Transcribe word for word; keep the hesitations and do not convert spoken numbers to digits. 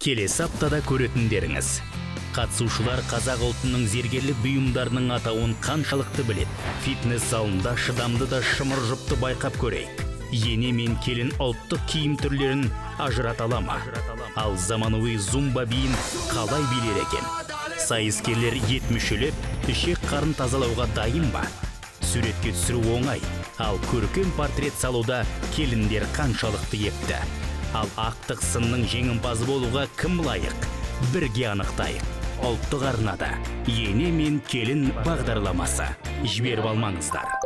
Келесі аптада көретіндеріңіз. Қатысушылар қазақ ұлтының зергерлік бұйымдарының атауын қаншалықты білет. Фитнес залында шыдамды да шымыр жұпты байқап көрейік. Ене мен келін ұлттық киім түрлерін ажырата ала ма? Ал заманауи зумба биін қалай билер екен? Сайыскерлер ет мүшелеп, ішек қарын тазалауға дайын ба? Суретке түсіру оңай, ал көркем портрет салуда келіндер қаншалықты епті. Ал ақтық сынның жеңімпазы болуға кім лайық? Бірге анықтайық. Ұлттық арнада ене мен келін бағдарламасы. Жіберіп алмаңыздар.